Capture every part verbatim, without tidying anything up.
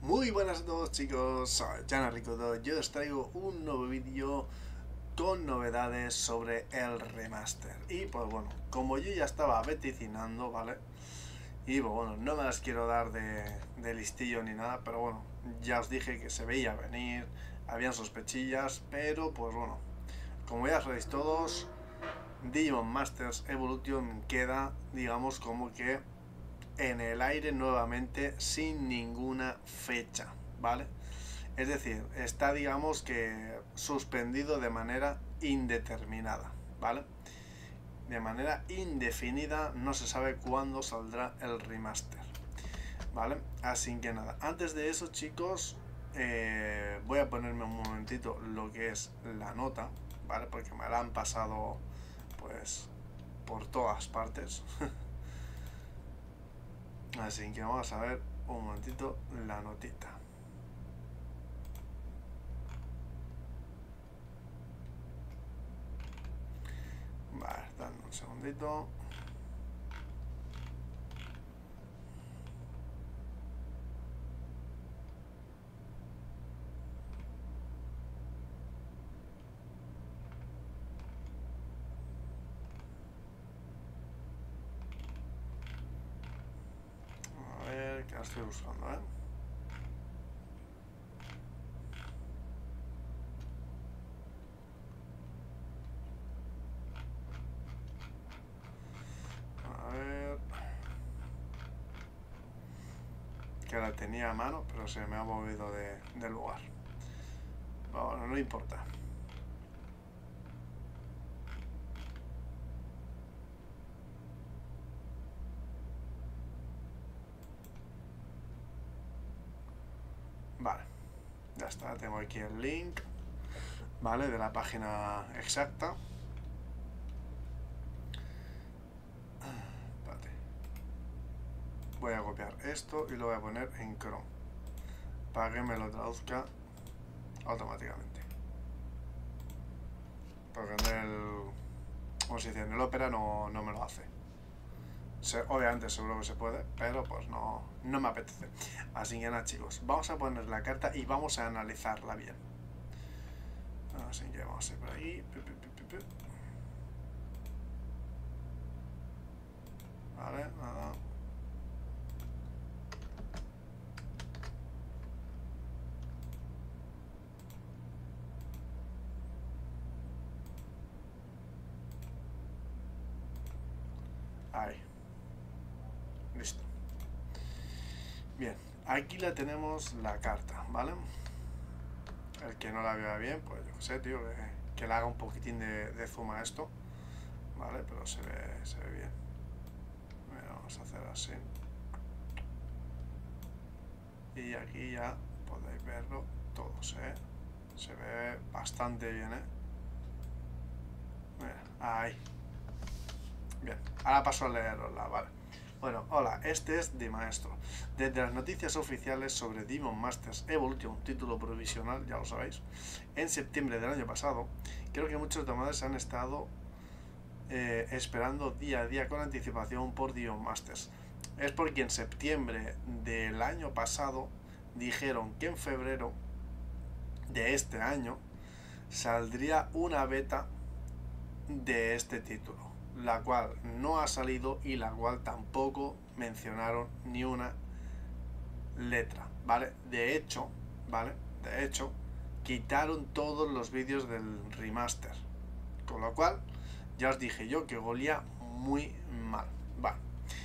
Muy buenas a todos chicos, soy Jana Ricodo. Yo os traigo un nuevo vídeo con novedades sobre el remaster. Y pues bueno, como yo ya estaba vaticinando, ¿vale? Y pues bueno, no me las quiero dar de, de listillo ni nada, pero bueno, ya os dije que se veía venir, habían sospechillas, pero pues bueno, como ya sabéis todos, Digimon Masters Evolution queda, digamos, como que en el aire nuevamente sin ninguna fecha, ¿vale? Es decir, está digamos que suspendido de manera indeterminada, ¿vale? De manera indefinida, no se sabe cuándo saldrá el remaster, ¿vale? Así que nada, antes de eso chicos, eh, voy a ponerme un momentito lo que es la nota, ¿vale? Porque me la han pasado pues por todas partes. Así que vamos a ver un momentito la notita. Vale, dame un segundito. A ver, que la estoy buscando, ¿eh? A ver... Que la tenía a mano, pero se me ha movido de, del lugar. Bueno, no importa. Vale, ya está, tengo aquí el link, ¿vale? De la página exacta. Espérate. Voy a copiar esto y lo voy a poner en Chrome para que me lo traduzca automáticamente. Porque en el... como se dice, en el Opera no, no me lo hace. Se, obviamente seguro que se puede, pero pues no, no me apetece. Así que nada chicos, vamos a poner la carta y vamos a analizarla bien. Así que vamos a ir por ahí. Vale, nada. Ahí. Listo. Bien, aquí la tenemos la carta, ¿vale? El que no la vea bien, pues yo qué sé, tío, que, que le haga un poquitín de, de zoom a esto, ¿vale? Pero se ve, se ve bien. Mira, vamos a hacer así. Y aquí ya podéis verlo todos, ¿eh? Se ve bastante bien, ¿eh? Mira, ahí. Bien, ahora paso a leerosla, vale. Bueno, hola, este es Di Maestro. Desde las noticias oficiales sobre Digimon Masters Evolution, título provisional, ya lo sabéis, en septiembre del año pasado, creo que muchos tomadores han estado eh, esperando día a día con anticipación por Digimon Masters. Es porque en septiembre del año pasado dijeron que en febrero de este año saldría una beta de este título, la cual no ha salido y la cual tampoco mencionaron ni una letra, ¿vale? De hecho, ¿vale? De hecho, quitaron todos los vídeos del remaster, con lo cual ya os dije yo que olía muy mal, ¿vale?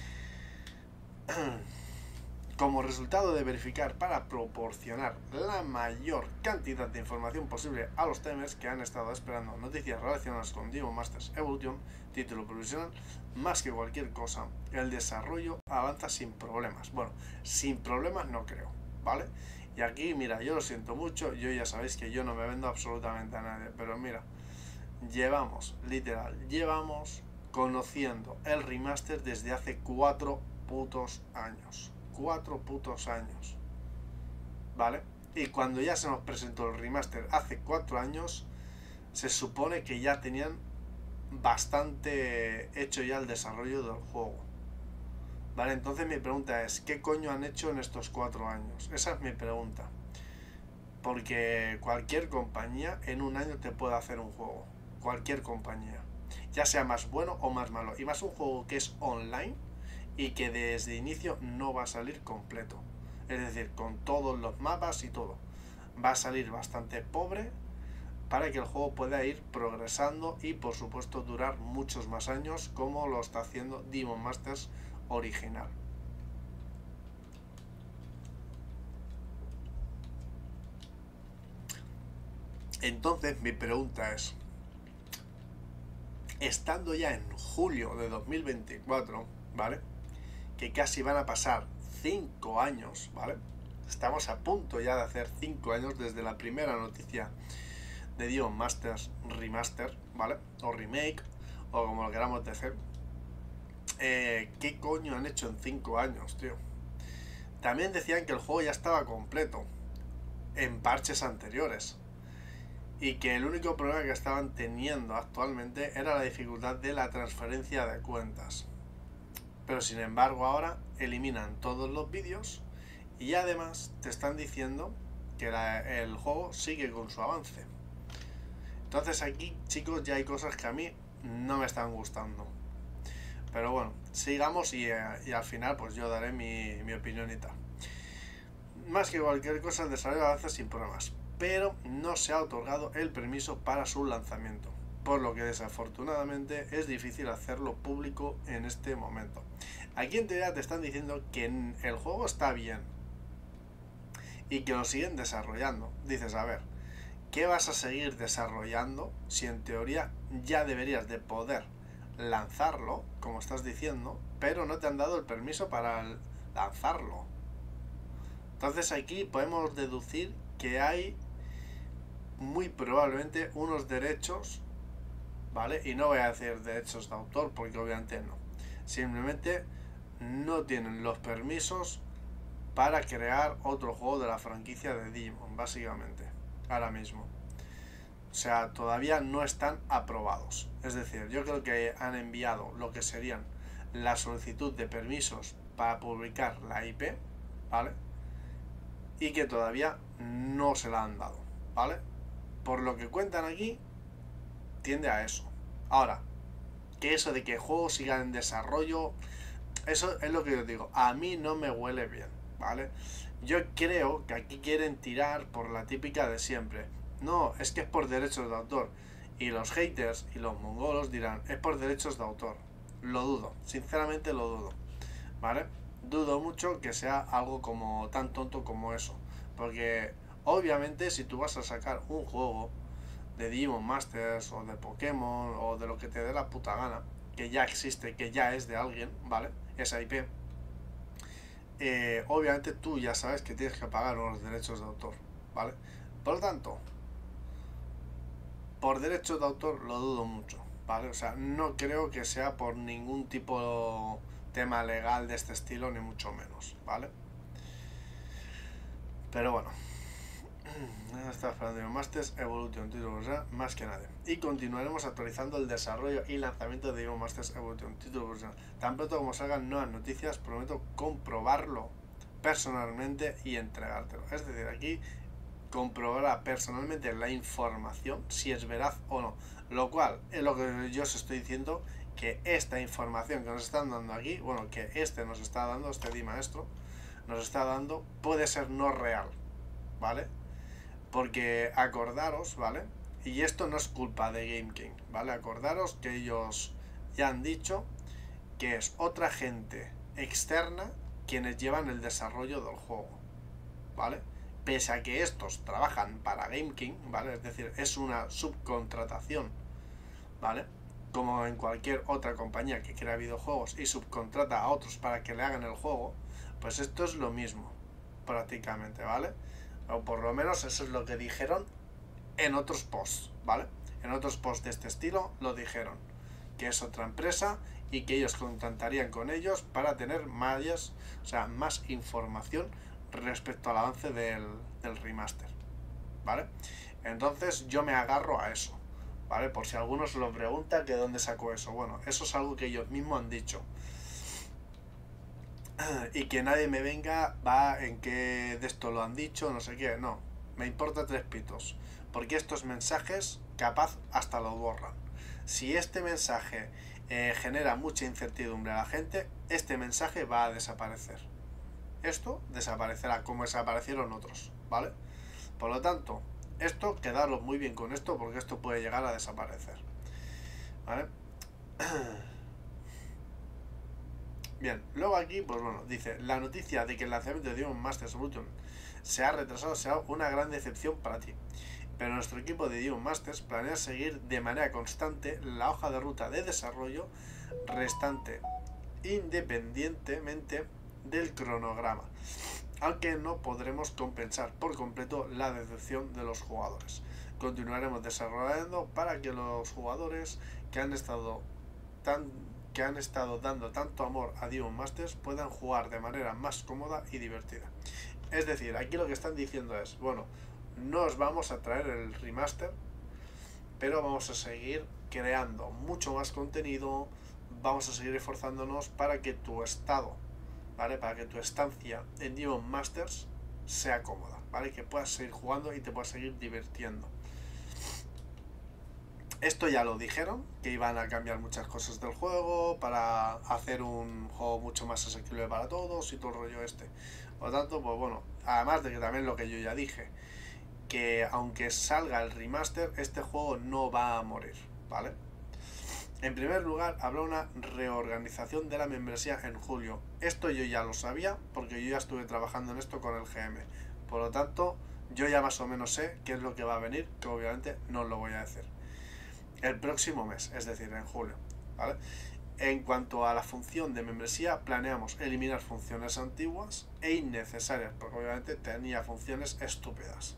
Como resultado de verificar para proporcionar la mayor cantidad de información posible a los temers que han estado esperando noticias relacionadas con Digimon Masters Evolution, título provisional, más que cualquier cosa, el desarrollo avanza sin problemas. Bueno, sin problemas no creo, ¿vale? Y aquí, mira, yo lo siento mucho, yo ya sabéis que yo no me vendo absolutamente a nadie, pero mira, llevamos, literal, llevamos conociendo el remaster desde hace cuatro putos años. Cuatro putos años, ¿vale? Y cuando ya se nos presentó el remaster hace cuatro años, se supone que ya tenían bastante hecho ya el desarrollo del juego, Vale, entonces mi pregunta es, ¿qué coño han hecho en estos cuatro años? Esa es mi pregunta. Porque cualquier compañía en un año te puede hacer un juego. Cualquier compañía. Ya sea más bueno o más malo. Y más un juego que es online y que desde inicio no va a salir completo. Es decir, con todos los mapas y todo. Va a salir bastante pobre para que el juego pueda ir progresando y por supuesto durar muchos más años como lo está haciendo Demon Masters original. Entonces mi pregunta es, estando ya en julio de dos mil veinticuatro, ¿vale? Que casi van a pasar cinco años, ¿vale? Estamos a punto ya de hacer cinco años desde la primera noticia de Demon Masters Remaster, ¿vale? O Remake, o como lo queramos decir. Eh, ¿Qué coño han hecho en cinco años, tío? También decían que el juego ya estaba completo en parches anteriores y que el único problema que estaban teniendo actualmente era la dificultad de la transferencia de cuentas. Pero sin embargo ahora eliminan todos los vídeos y además te están diciendo que la, el juego sigue con su avance. Entonces aquí, chicos, ya hay cosas que a mí no me están gustando. Pero bueno, sigamos y, y al final pues yo daré mi, mi opinión y tal. Más que cualquier cosa, el desarrollo avanza sin problemas, pero no se ha otorgado el permiso para su lanzamiento, por lo que desafortunadamente es difícil hacerlo público en este momento. Aquí en teoría te están diciendo que el juego está bien y que lo siguen desarrollando. Dices, a ver, ¿qué vas a seguir desarrollando si en teoría ya deberías de poder lanzarlo, como estás diciendo, pero no te han dado el permiso para lanzarlo? Entonces aquí podemos deducir que hay muy probablemente unos derechos, ¿vale? Y no voy a decir derechos de autor porque obviamente no. Simplemente no tienen los permisos para crear otro juego de la franquicia de Digimon, básicamente, ahora mismo. O sea, todavía no están aprobados. Es decir, yo creo que han enviado lo que serían la solicitud de permisos para publicar la I P, ¿vale? Y que todavía no se la han dado, ¿vale? Por lo que cuentan aquí, tiende a eso. Ahora, que eso de que el juego siga en desarrollo, eso es lo que yo digo, a mí no me huele bien, ¿vale? Yo creo que aquí quieren tirar por la típica de siempre. No, es que es por derechos de autor. Y los haters y los mongolos dirán, es por derechos de autor. Lo dudo, sinceramente lo dudo, ¿vale? Dudo mucho que sea algo como tan tonto como eso. Porque obviamente si tú vas a sacar un juego de Demon Masters o de Pokémon o de lo que te dé la puta gana, que ya existe, que ya es de alguien, ¿vale? Esa I P, eh, obviamente tú ya sabes que tienes que pagar unos derechos de autor, ¿vale? Por lo tanto, por derechos de autor lo dudo mucho, ¿vale? O sea, no creo que sea por ningún tipo de tema legal de este estilo, ni mucho menos, ¿vale? Pero bueno, está esperando Demon Masters Evolution título versión más que nadie. Y continuaremos actualizando el desarrollo y lanzamiento de Demon Masters Evolution título versión. Tan pronto como salgan nuevas noticias, prometo comprobarlo personalmente y entregártelo. Es decir, aquí comprobará personalmente la información si es veraz o no. Lo cual es lo que yo os estoy diciendo, que esta información que nos están dando aquí, bueno, que este nos está dando, este Di Maestro, nos está dando, puede ser no real, ¿vale? Porque acordaros, ¿vale? Y esto no es culpa de Game King, ¿vale? Acordaros que ellos ya han dicho que es otra gente externa quienes llevan el desarrollo del juego, ¿vale? Pese a que estos trabajan para Game King, ¿vale? Es decir, es una subcontratación, ¿vale? Como en cualquier otra compañía que crea videojuegos y subcontrata a otros para que le hagan el juego, pues esto es lo mismo, prácticamente, ¿vale? O por lo menos eso es lo que dijeron en otros posts, ¿vale? En otros posts de este estilo lo dijeron, que es otra empresa y que ellos contactarían con ellos para tener más, o sea, más información respecto al avance del, del remaster, ¿vale? Entonces yo me agarro a eso, ¿vale? Por si alguno se lo pregunta que dónde sacó eso. Bueno, eso es algo que ellos mismos han dicho. y que nadie me venga, va en que de esto lo han dicho, no sé qué, no, me importa tres pitos, porque estos mensajes capaz hasta lo borran. Si este mensaje eh, genera mucha incertidumbre a la gente, este mensaje va a desaparecer. Esto desaparecerá como desaparecieron otros, ¿vale? Por lo tanto, esto, quedaros muy bien con esto, porque esto puede llegar a desaparecer, ¿vale? Bien, luego aquí, pues bueno, dice, la noticia de que el lanzamiento de Demon Masters Evolution se ha retrasado será una gran decepción para ti. Pero nuestro equipo de Demon Masters planea seguir de manera constante la hoja de ruta de desarrollo restante, independientemente del cronograma, aunque no podremos compensar por completo la decepción de los jugadores. Continuaremos desarrollando para que los jugadores que han estado tan que han estado dando tanto amor a Demon Masters puedan jugar de manera más cómoda y divertida. Es decir, aquí lo que están diciendo es, bueno, no os vamos a traer el remaster, pero vamos a seguir creando mucho más contenido, vamos a seguir esforzándonos para que tu estado, ¿vale? Para que tu estancia en Demon Masters sea cómoda, ¿vale? Que puedas seguir jugando y te puedas seguir divirtiendo. Esto ya lo dijeron, que iban a cambiar muchas cosas del juego para hacer un juego mucho más asequible para todos y todo el rollo este. Por lo tanto, pues bueno, además de que también lo que yo ya dije, que aunque salga el remaster, este juego no va a morir, ¿vale? En primer lugar, habrá una reorganización de la membresía en julio. Esto yo ya lo sabía, porque yo ya estuve trabajando en esto con el G M. Por lo tanto, yo ya más o menos sé qué es lo que va a venir, que obviamente no os lo voy a decir. El próximo mes, es decir, en julio, ¿vale? En cuanto a la función de membresía, planeamos eliminar funciones antiguas e innecesarias, porque obviamente tenía funciones estúpidas.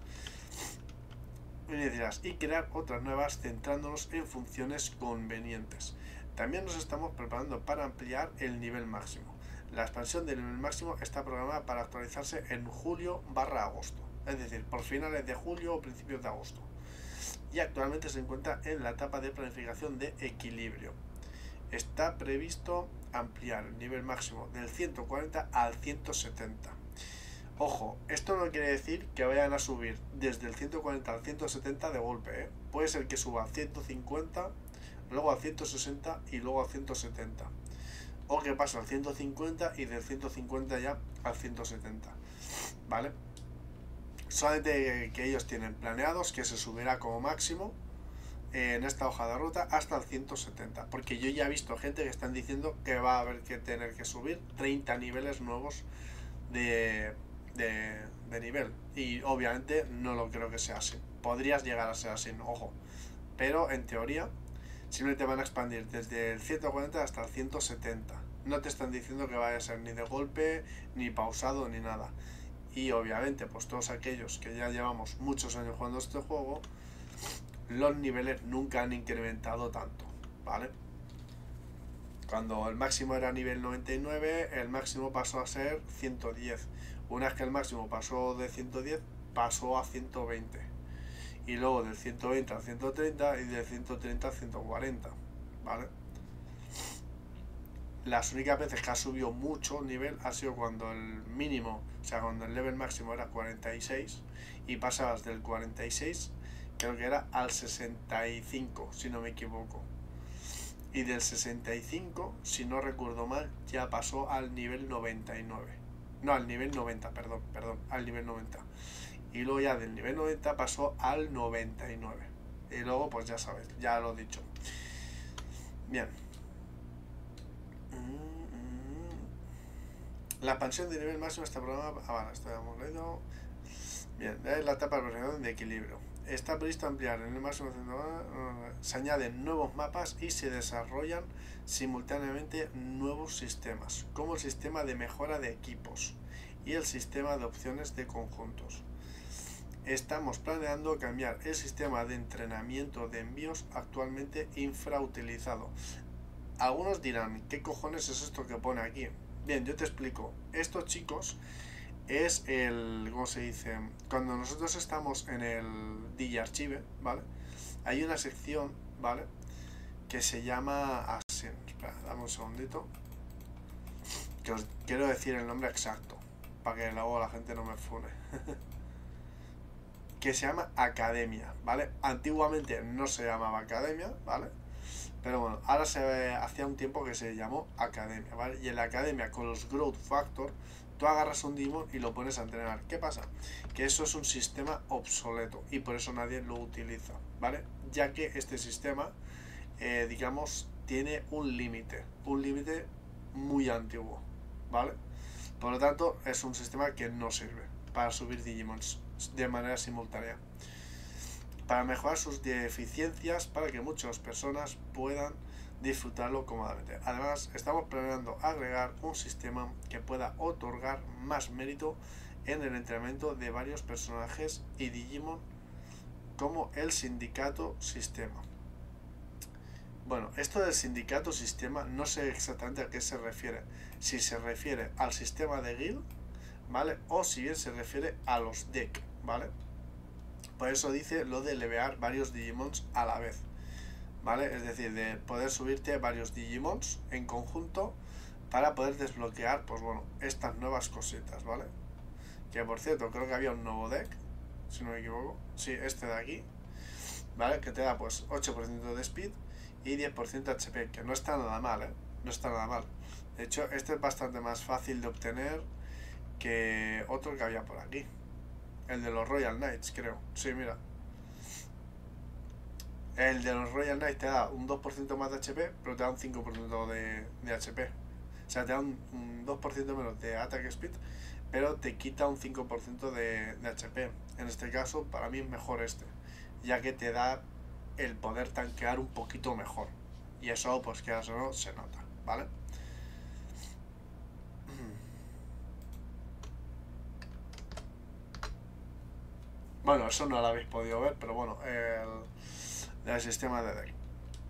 Y crear otras nuevas centrándonos en funciones convenientes. También nos estamos preparando para ampliar el nivel máximo. La expansión del nivel máximo está programada para actualizarse en julio barra agosto, es decir, por finales de julio o principios de agosto. Y actualmente se encuentra en la etapa de planificación de equilibrio. Está previsto ampliar el nivel máximo del ciento cuarenta al ciento setenta. Ojo, esto no quiere decir que vayan a subir desde el ciento cuarenta al ciento setenta de golpe, ¿eh? Puede ser que suba al ciento cincuenta, luego al ciento sesenta y luego al ciento setenta. O que pase al ciento cincuenta y del ciento cincuenta ya al ciento setenta, ¿vale? Solamente que ellos tienen planeados que se subirá como máximo en esta hoja de ruta hasta el ciento setenta, porque yo ya he visto gente que están diciendo que va a haber que tener que subir treinta niveles nuevos de, de, de nivel, y obviamente no lo creo que sea así. Podrías llegar a ser así, ojo, pero en teoría simplemente van a expandir desde el ciento cuarenta hasta el ciento setenta. No te están diciendo que vaya a ser ni de golpe, ni pausado, ni nada. Y obviamente, pues todos aquellos que ya llevamos muchos años jugando este juego, los niveles nunca han incrementado tanto, ¿vale? Cuando el máximo era nivel noventa y nueve, el máximo pasó a ser ciento diez. Una vez que el máximo pasó de ciento diez, pasó a ciento veinte. Y luego del ciento veinte al ciento treinta y del ciento treinta al ciento cuarenta, ¿vale? Las únicas veces que ha subido mucho nivel ha sido cuando el mínimo, o sea, cuando el level máximo era cuarenta y seis y pasabas del cuarenta y seis, creo que era al sesenta y cinco, si no me equivoco. Y del sesenta y cinco, si no recuerdo mal, ya pasó al nivel noventa y nueve. No, al nivel noventa, perdón, perdón, al nivel noventa. Y luego ya del nivel noventa pasó al noventa y nueve. Y luego, pues ya sabes, ya lo he dicho. Bien. La expansión de nivel máximo está programada. Ah, vale, esto ya hemos leído. Bien, es la etapa de equilibrio. Está previsto ampliar el nivel máximo. Se añaden nuevos mapas y se desarrollan simultáneamente nuevos sistemas, como el sistema de mejora de equipos y el sistema de opciones de conjuntos. Estamos planeando cambiar el sistema de entrenamiento de envíos actualmente infrautilizado. Algunos dirán, ¿qué cojones es esto que pone aquí? Bien, yo te explico. Estos chicos es el, ¿cómo se dice? Cuando nosotros estamos en el D J Archive, ¿vale? Hay una sección, ¿vale? Que se llama así. Espera, dame un segundito. que os quiero decir el nombre exacto, para que luego la gente no me fune. Que se llama Academia, ¿vale? Antiguamente no se llamaba Academia, ¿vale? Pero bueno, ahora se hacía un tiempo que se llamó Academia, ¿vale? Y en la Academia, con los Growth Factor, tú agarras un Digimon y lo pones a entrenar. ¿Qué pasa? Que eso es un sistema obsoleto y por eso nadie lo utiliza, ¿vale? Ya que este sistema, eh, digamos, tiene un límite, un límite muy antiguo, ¿vale? Por lo tanto, es un sistema que no sirve para subir Digimons de manera simultánea. Para mejorar sus deficiencias, para que muchas personas puedan disfrutarlo cómodamente. Además, estamos planeando agregar un sistema que pueda otorgar más mérito en el entrenamiento de varios personajes y Digimon, como el sindicato sistema. Bueno, esto del sindicato sistema no sé exactamente a qué se refiere. Si se refiere al sistema de guild, ¿vale? O si bien se refiere a los deck, ¿vale? Por eso dice lo de levear varios Digimons a la vez, ¿vale? Es decir, de poder subirte varios Digimons en conjunto para poder desbloquear, pues bueno, estas nuevas cositas, ¿vale? Que por cierto, creo que había un nuevo deck, si no me equivoco. Sí, este de aquí, ¿vale? Que te da pues ocho por ciento de speed y diez por ciento de H P, que no está nada mal, ¿eh? No está nada mal. De hecho, este es bastante más fácil de obtener que otro que había por aquí. El de los Royal Knights, creo. Sí, mira. El de los Royal Knights te da un dos por ciento más de H P, pero te da un cinco por ciento de, de H P. O sea, te da un, un dos por ciento menos de Attack Speed, pero te quita un cinco por ciento de, de H P. En este caso, para mí es mejor este, ya que te da el poder tanquear un poquito mejor. Y eso, pues quieras o no, se nota, ¿vale? Bueno, eso no lo habéis podido ver, pero bueno, el, el sistema de deck.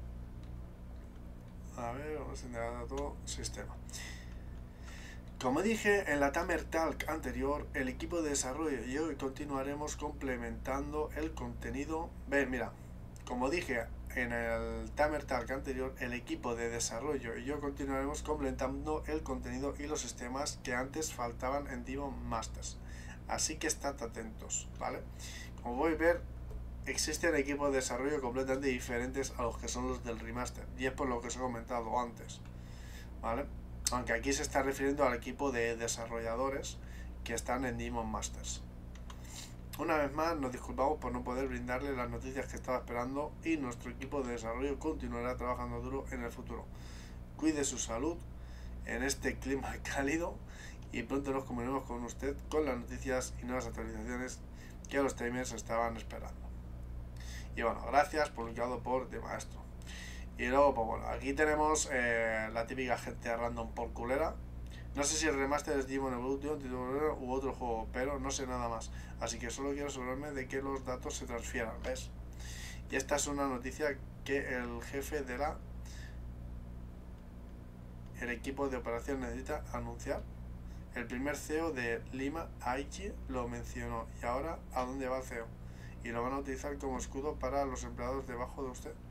A ver, vamos a intentar todo sistema. Como dije en la Tamer Talk anterior, el equipo de desarrollo y hoy continuaremos complementando el contenido. Ven, mira, como dije en el Tamer Talk anterior, el equipo de desarrollo y yo continuaremos complementando el contenido y los sistemas que antes faltaban en Digimon Masters. Así que estad atentos, ¿vale? Como voy a ver, existen equipos de desarrollo completamente diferentes a los que son los del remaster, y es por lo que os he comentado antes, ¿vale? Aunque aquí se está refiriendo al equipo de desarrolladores que están en Digimon Masters. Una vez más, nos disculpamos por no poder brindarle las noticias que estaba esperando y nuestro equipo de desarrollo continuará trabajando duro en el futuro. Cuide su salud en este clima cálido y pronto nos comunicaremos con usted con las noticias y nuevas actualizaciones que los timers estaban esperando. Y bueno, gracias, publicado por The Maestro. Y luego, pues bueno, aquí tenemos eh, la típica gente random por culera. No sé si el remaster es Digimon Evolution u otro juego, pero no sé nada más. Así que solo quiero asegurarme de que los datos se transfieran, ¿ves? Y esta es una noticia que el jefe de la el equipo de operación necesita anunciar. El primer C E O de Lima, Aichi, lo mencionó. Y ahora, ¿a dónde va el C E O? Y lo van a utilizar como escudo para los empleados debajo de usted.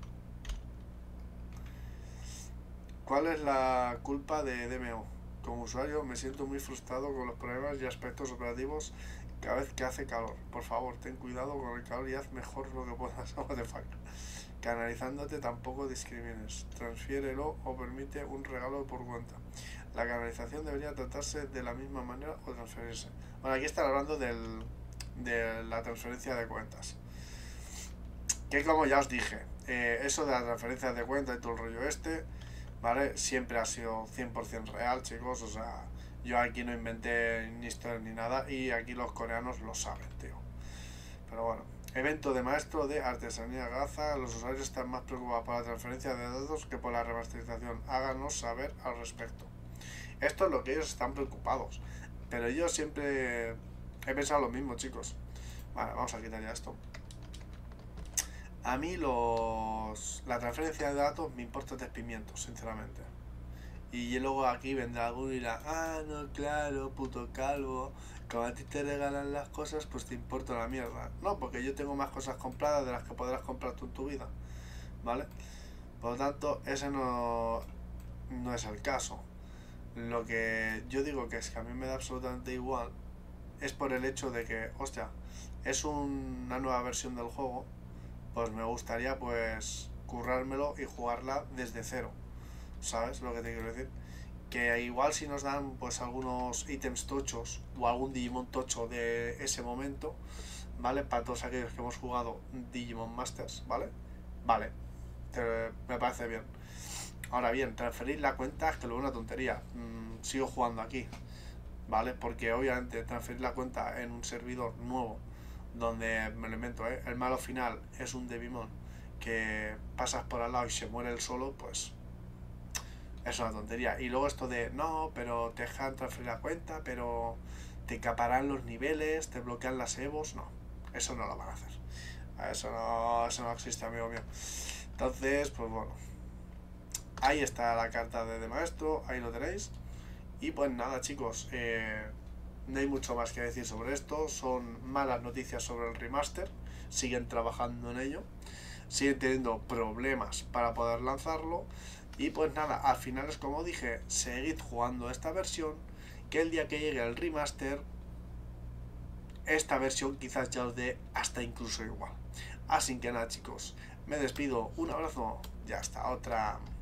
¿Cuál es la culpa de D M O? Como usuario me siento muy frustrado con los problemas y aspectos operativos cada vez que hace calor. Por favor, ten cuidado con el calor y haz mejor lo que puedas. What the fuck. Canalizándote tampoco discrimines. Transfiérelo o permite un regalo por cuenta. La canalización debería tratarse de la misma manera o transferirse. Bueno, aquí están hablando del, de la transferencia de cuentas. Que como ya os dije, eh, eso de la transferencia de cuentas y todo el rollo este, ¿vale? Siempre ha sido cien por ciento real, chicos. O sea, yo aquí no inventé ni historia ni nada y aquí los coreanos lo saben, tío. Pero bueno, evento de maestro de artesanía Gaza. Los usuarios están más preocupados por la transferencia de datos que por la remasterización. Háganos saber al respecto. Esto es lo que ellos están preocupados. Pero yo siempre he pensado lo mismo, chicos. Vale, vamos a quitar ya esto. A mí los la transferencia de datos me importa tres pimientos, sinceramente. Y luego aquí vendrá alguno y dirá, ah, no, claro, puto calvo, como a ti te regalan las cosas, pues te importa la mierda. No, porque yo tengo más cosas compradas de las que podrás comprar tú en tu vida, ¿vale? Por lo tanto, ese no, no es el caso. Lo que yo digo que es que a mí me da absolutamente igual es por el hecho de que, hostia, es un- una nueva versión del juego, pues me gustaría pues currármelo y jugarla desde cero, ¿sabes lo que te quiero decir? Que igual si nos dan pues algunos ítems tochos o algún Digimon tocho de ese momento, ¿vale? Para todos aquellos que hemos jugado Digimon Masters, ¿vale? Vale, te- me parece bien. Ahora bien, transferir la cuenta es que lo veo una tontería. Mm, sigo jugando aquí, ¿vale? Porque obviamente transferir la cuenta en un servidor nuevo, donde me lo invento, ¿eh? El malo final es un Devimon que pasas por al lado y se muere él solo, pues es una tontería. Y luego esto de, no, pero te dejan transferir la cuenta, pero te caparán los niveles, te bloquean las evos, no, eso no lo van a hacer. Eso no, eso no existe, amigo mío. Entonces, pues bueno, ahí está la carta de, de maestro, ahí lo tenéis. Y pues nada, chicos, eh, no hay mucho más que decir sobre esto. Son malas noticias sobre el remaster. Siguen trabajando en ello. Siguen teniendo problemas para poder lanzarlo. Y pues nada, al final es como dije, seguid jugando esta versión. Que el día que llegue el remaster, esta versión quizás ya os dé hasta incluso igual. Así que nada, chicos, me despido. Un abrazo y hasta otra.